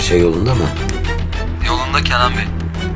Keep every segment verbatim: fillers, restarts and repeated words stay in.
şey yolunda mı? Yolunda Kenan Bey.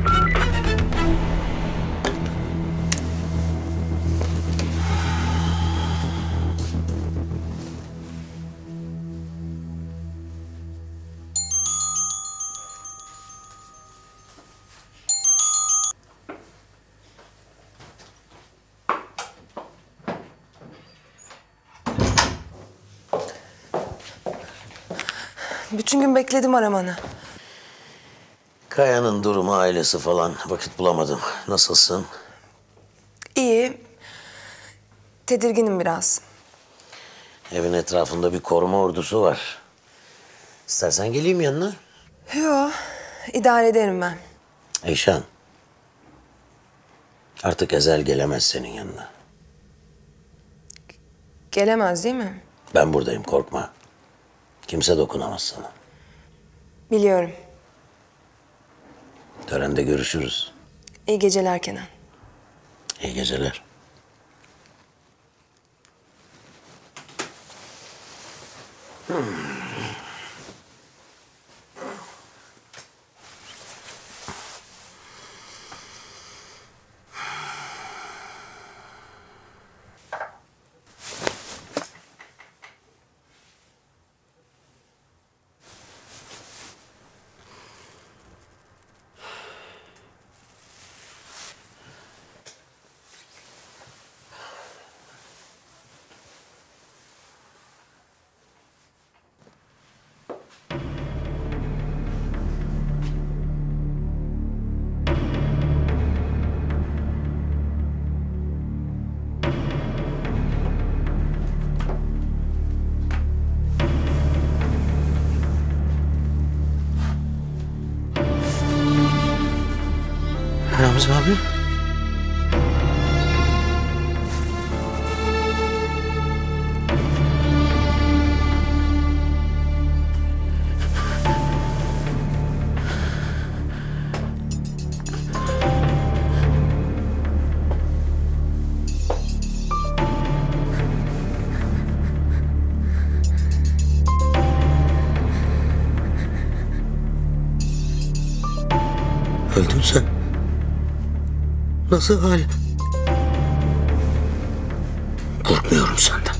Bütün gün bekledim aramanı. Kaya'nın durumu, ailesi falan vakit bulamadım. Nasılsın? İyi. Tedirginim biraz. Evin etrafında bir koruma ordusu var. İstersen geleyim yanına. Yo, idare ederim ben. Eyşan. Artık Ezel gelemez senin yanına. Gelemez değil mi? Ben buradayım, korkma. Kimse dokunamaz sana. Biliyorum. Törende görüşürüz. İyi geceler Kenan. İyi geceler. Hmm. Ramzi abi. Öldün sen. Nasıl hal? Korkmuyorum senden.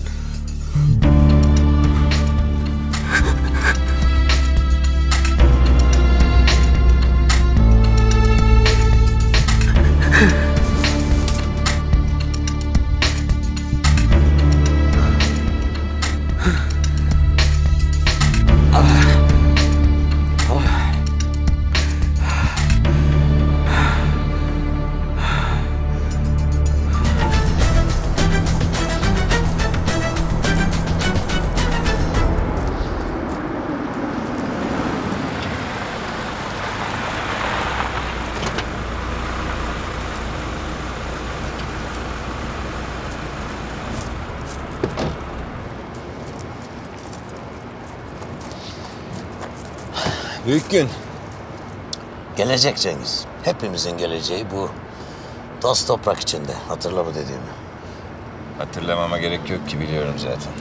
Büyük gün. Gelecek Cengiz. Hepimizin geleceği bu. Toz toprak içinde. Hatırla bu dediğimi. Hatırlamama gerek yok ki, biliyorum zaten.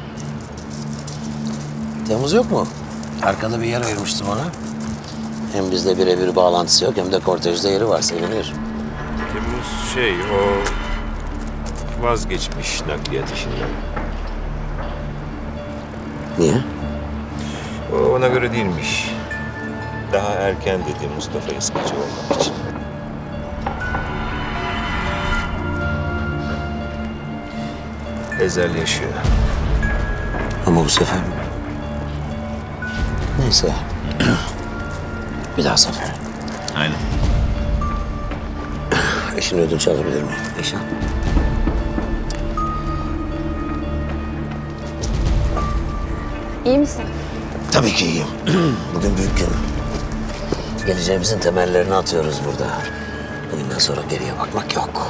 Temmuz yok mu? Arkada bir yer ayırmıştım ona. Hem bizde birebir bağlantısı yok hem de kortejde yeri var. Sevinir. Temmuz şey, o vazgeçmiş nakliyat işinden. Niye? O ona göre değilmiş. Daha erken dedi Mustafa Eskişi olmak için. Ezel yaşıyor. Ama bu sefer... Neyse. Bir daha sefer. Aynen. Eşin ödünç alabilir miyim? Eşan. İyi misin? Tabii ki iyiyim. Bugün büyük gün. Geleceğimizin temellerini atıyoruz burada. Bugünden sonra geriye bakmak yok.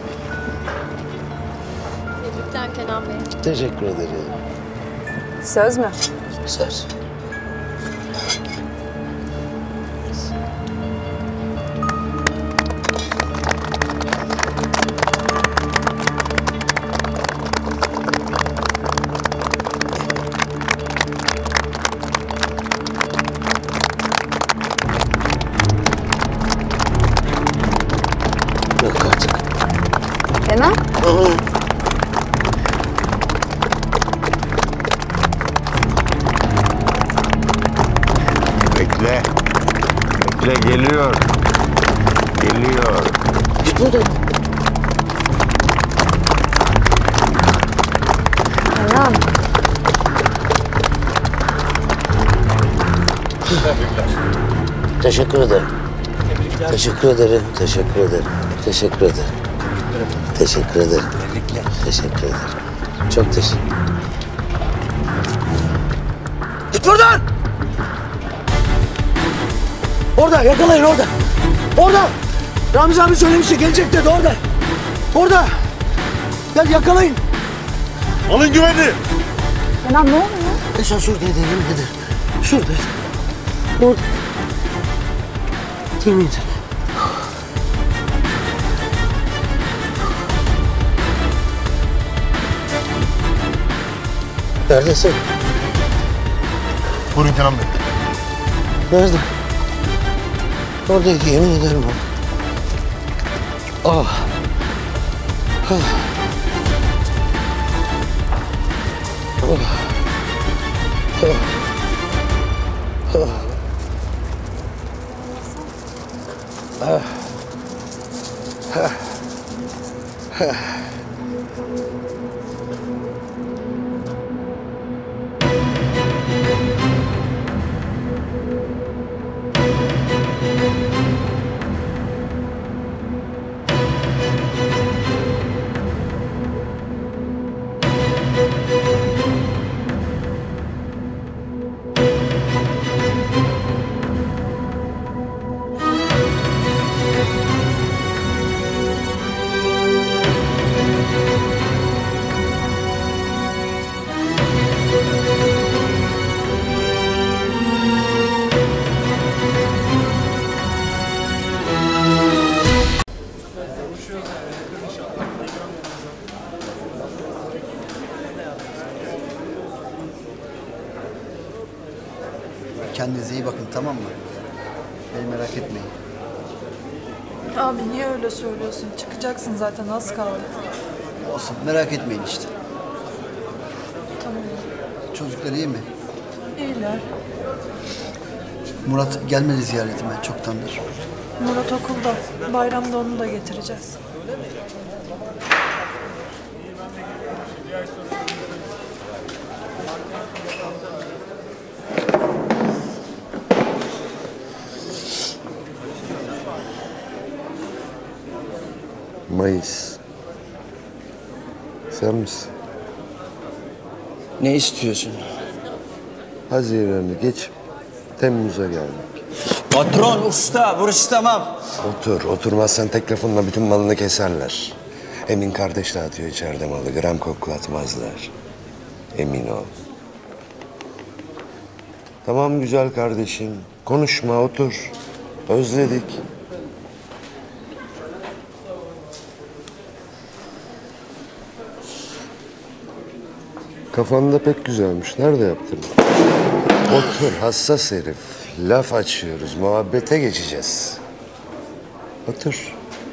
Tebrikler Kenan Bey. Teşekkür ederim. Söz mü? Söz. Yok artık. Kenan? Bekle. Bekle geliyor. Geliyor. Git buradan. Kenan. Teşekkür ederim. Teşekkür ederim. Teşekkür ederim. Teşekkür ederim. Teşekkür ederim. Teşekkür ederim. Çok teşekkür. Git buradan! Orada, yakalayın orada. Orada! Ramzi abi söylemişti, gelecek dedi orada. Orada! Gel yakalayın. Alın güvenli. Kenan ne oluyor? Esas şuradaydı, yemin ederim. Şuradaydı. Orada. Yemin ederim. Neredesin? Buyurun Kenan Bey. Nerede? Oradaydı, yemin ederim orada. Ah. Ah. Ah. Ah. Ah. Ah. Ah. Ah. Kendinize iyi bakın, tamam mı? Beni merak etmeyin. Abi niye öyle söylüyorsun? Çıkacaksın zaten, az kaldı. Olsun, merak etmeyin işte. Tamam. Çocuklar iyi mi? İyiler. Murat gelmedi ziyaretime çoktandır. Murat okulda. Bayramda onu da getireceğiz. Mayıs. Sen misin? Ne istiyorsun? Haziran'ı geç, Temmuz'a geldik. Patron, usta, burası tamam. Otur, oturmazsan tek lafınla bütün malını keserler. Emin kardeş dağıtıyor içeride malı, gram koklatmazlar. Emin ol. Tamam güzel kardeşim, konuşma, otur. Özledik. Kafanda pek güzelmiş. Nerede yaptın? Otur hassas herif. Laf açıyoruz. Muhabbete geçeceğiz. Otur.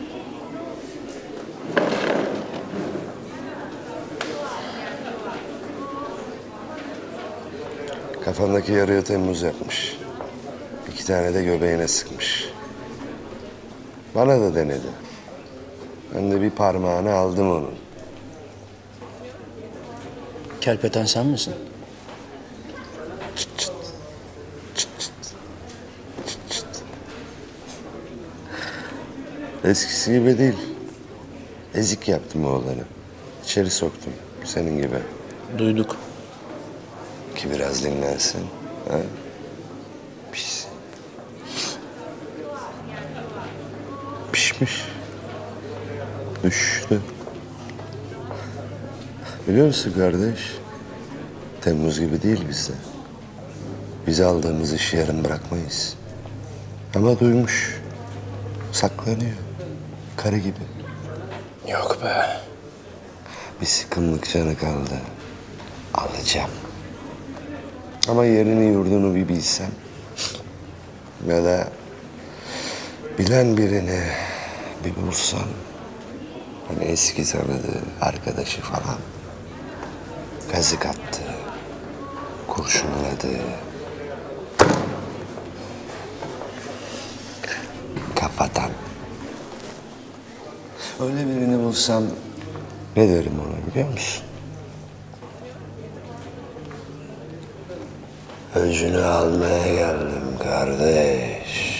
Kafandaki yarıya Temmuz yapmış. İki tane de göbeğine sıkmış. Bana da denedi. Ben de bir parmağını aldım onun. Kerpeten sen misin? Çıt çıt. Çıt çıt. Çıt çıt. Eskisi gibi değil. Ezik yaptım oğlanı. İçeri soktum. Senin gibi. Duyduk. Ki biraz dinlensin. Ha? Pis. Pişmiş. Düştü. Biliyor musun kardeş? Temmuz gibi değil bizde. Biz aldığımız işi yarım bırakmayız. Ama duymuş. Saklanıyor. Karı gibi. Yok be. Bir sıkımlık canı kaldı. Alacağım. Ama yerini yurdunu bir bilsem. Ya da bilen birini Bir bulsam. Hani eski tanıdığı arkadaşı falan. Kazık attı. Kurşunladı. Kafadan. Öyle birini bulsam ne derim ona biliyor musun? Öcünü almaya geldim kardeş.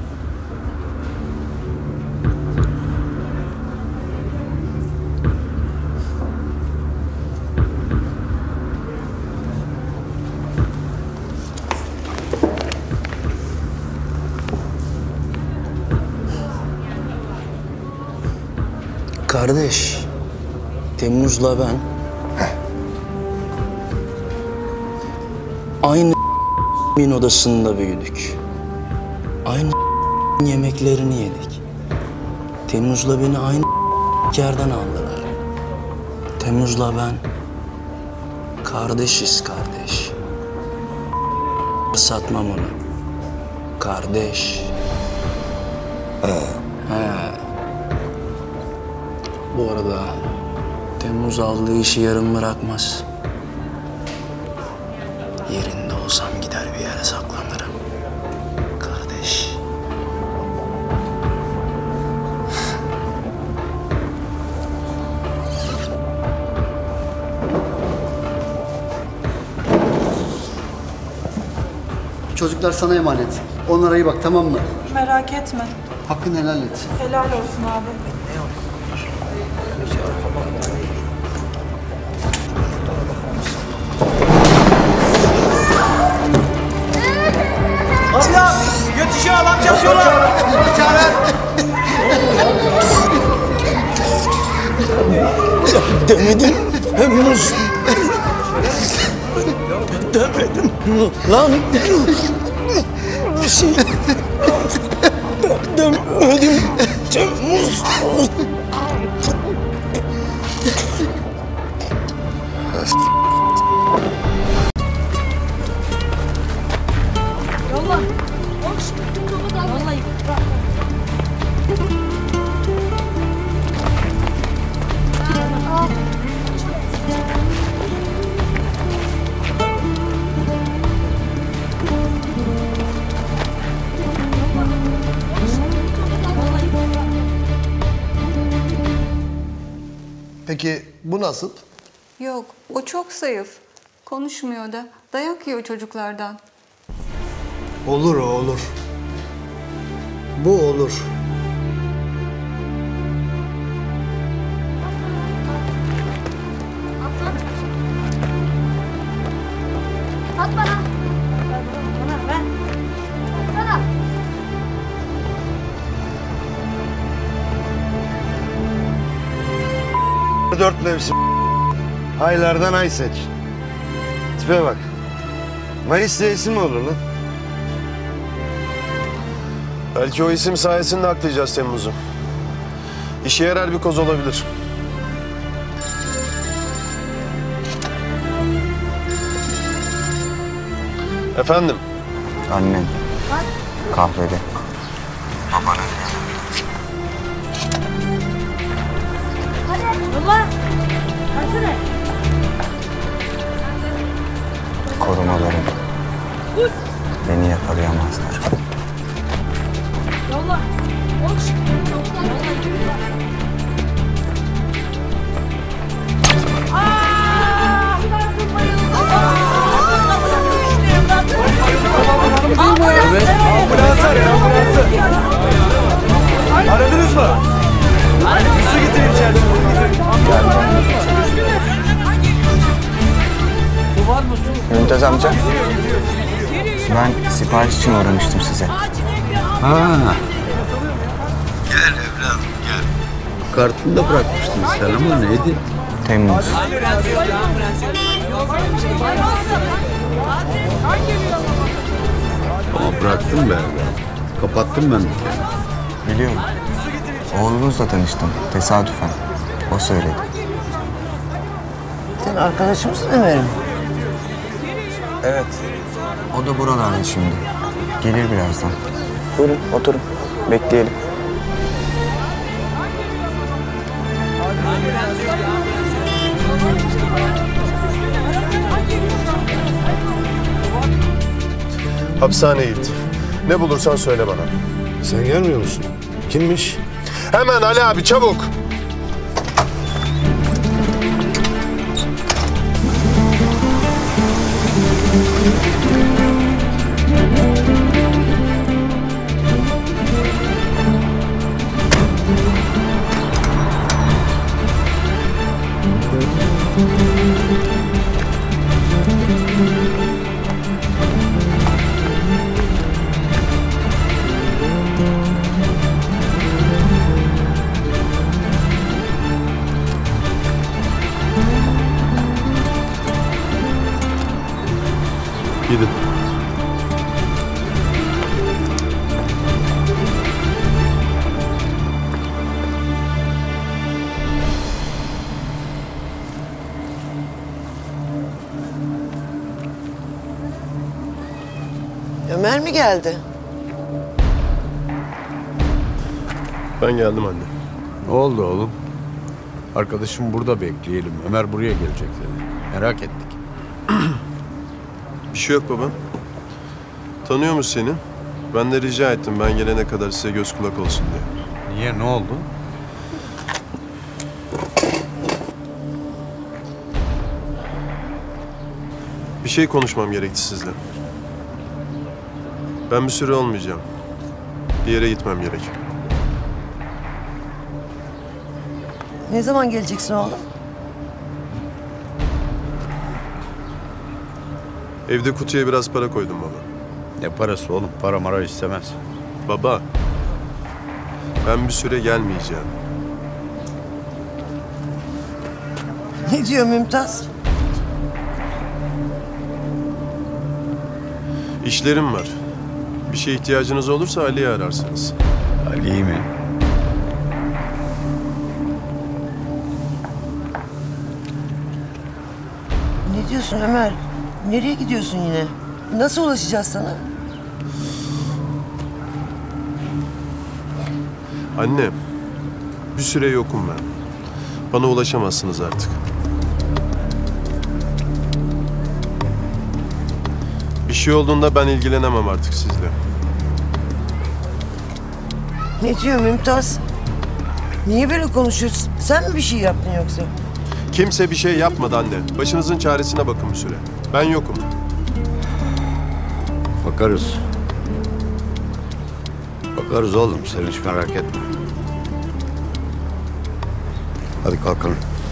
Kardeş, Temmuz'la ben aynı min odasında büyüdük. Aynı yemeklerini yedik. Temmuz'la beni aynı yerden aldılar. Temmuz'la ben kardeşiz kardeş. Satmam onu. Kardeş. Ha. He. Bu arada Temmuz aldığı işi yarım bırakmaz. Yerinde olsam gider bir yere saklanırım. Kardeş. Çocuklar sana emanet. Onlara iyi bak, tamam mı? Merak etme. Hakkını helal et. Helal olsun abi. Abla! Yetişin adam çarpıyorlar! Demedim Temmuz. Demedim lan. Bir şey demedim Temmuz. Yolla. Vallahi. Peki bu nasıl? Yok, o çok zayıf. Konuşmuyor da. Dayak yiyor çocuklardan. Olur o olur. Bu olur. At bana. Bana ver. Atsana. Dört mevsim. Aylardan ay seç. Tipe bak. Mayıs diye isim mi olur lan? Belki o isim sayesinde aklayacağız Temmuz'u. İşe yarar bir koz olabilir. Efendim? Annen. Kahvede. Babanın Hadi. Yolla. Versene. Korumalarım. Beni yakalayamazlar. Yolla. Koş. Evet. Ambulans arayın, ambulansı. Aradınız mı? Su getirin içeride. Su var mı su? Mümtaz amca. Ben sipariş için uğramıştım size. Ha. Gel evladım gel. Kartını da bırakmıştın sen ama neydi? Temmuz. Ama bıraktım ben. Kapattım ben. Biliyorum. Oğlunuzla tanıştım. Tesadüfen. O söyledi. Sen arkadaşım mısın Ömer'im? Evet. O da buralarda şimdi. Gelir birazdan. Buyurun oturun. Bekleyelim. Hapishaneye git. Ne bulursan söyle bana. Sen gelmiyor musun? Kimmiş? Hemen Ali abi, çabuk. Gidin. Ömer mi geldi? Ben geldim anne. Ne oldu oğlum? Arkadaşım burada bekleyelim. Ömer buraya gelecek dedi. Merak ettik. Bir şey yok baba. Tanıyormuş seni. Ben de rica ettim ben gelene kadar size göz kulak olsun diye. Niye? Ne oldu? Bir şey konuşmam gerekti sizle. Ben bir süre olmayacağım. Bir yere gitmem gerek. Ne zaman geleceksin oğlum? Evde kutuya biraz para koydum baba. Ne parası oğlum? Para mara istemez. Baba, ben bir süre gelmeyeceğim. Ne diyor Mümtaz? İşlerim var. Bir şeye ihtiyacınız olursa Ali'yi ararsınız. Ali mi? Ne diyorsun Ömer? Nereye gidiyorsun yine? Nasıl ulaşacağız sana? Anne, bir süre yokum ben. Bana ulaşamazsınız artık. Bir şey olduğunda ben ilgilenemem artık sizle. Ne diyor Mümtaz? Niye böyle konuşuyorsun? Sen mi bir şey yaptın yoksa? Kimse bir şey yapmadı anne. Başınızın çaresine bakın bir süre. Ben yokum. Bakarız. Bakarız oğlum. Sen hiç merak etme. Hadi kalkalım.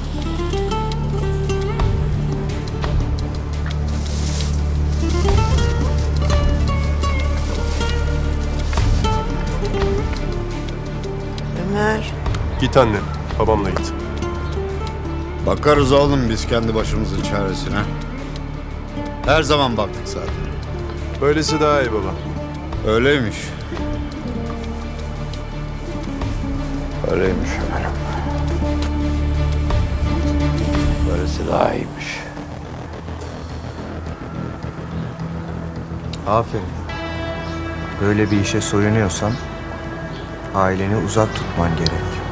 Ömer. Git anne. Babamla git. Bakarız oğlum biz kendi başımızın çaresine. Her zaman baktık zaten. Böylesi daha iyi baba. Öyleymiş. Öyleymiş Ömer'im. Böylesi daha iyiymiş. Aferin. Böyle bir işe soyunuyorsan aileni uzak tutman gerek.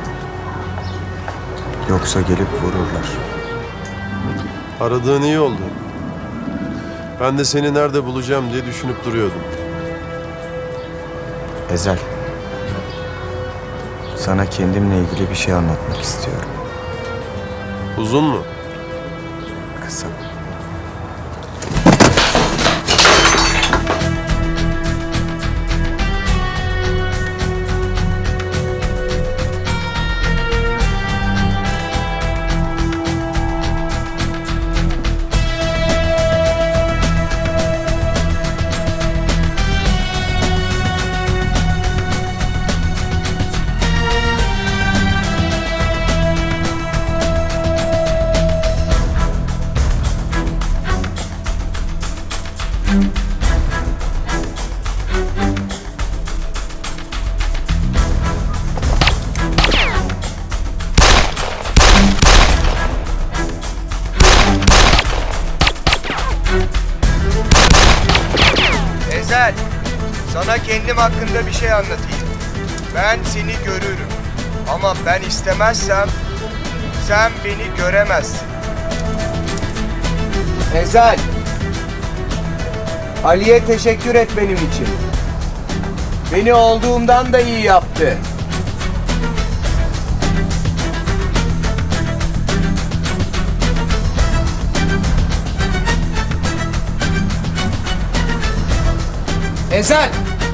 Yoksa gelip vururlar. Aradığın iyi oldu. Ben de seni nerede bulacağım diye düşünüp duruyordum. Ezel. Sana kendimle ilgili bir şey anlatmak istiyorum. Uzun mu? Kısa. Ezel, sana kendim hakkında bir şey anlatayım. Ben seni görürüm. Ama ben istemezsem sen beni göremezsin. Ezel. Ali'ye teşekkür et benim için. Beni olduğumdan da iyi yaptı. Ezel!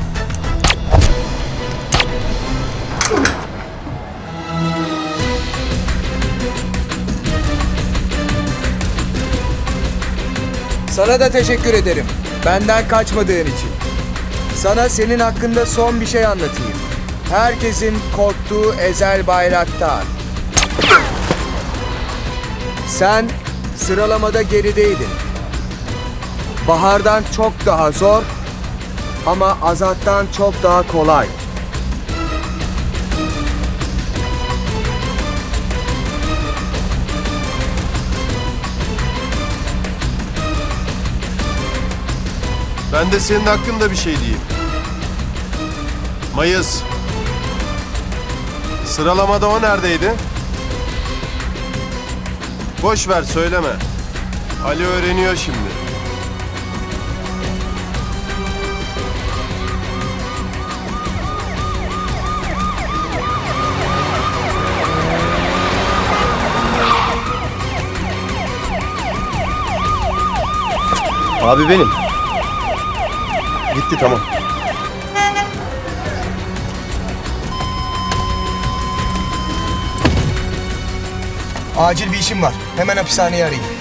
Sana da teşekkür ederim. Benden kaçmadığın için. Sana senin hakkında son bir şey anlatayım. Herkesin korktuğu Ezel Bayraktar. Sen sıralamada gerideydin. Bahar'dan çok daha zor ama Azat'tan çok daha kolay. Ben de senin hakkında bir şey diyeyim. Mayıs. Sıralamada o neredeydi? Boş ver, söyleme. Ali öğreniyor şimdi. Abi benim. Gitti, tamam. Acil bir işim var. Hemen hapishaneyi arayayım.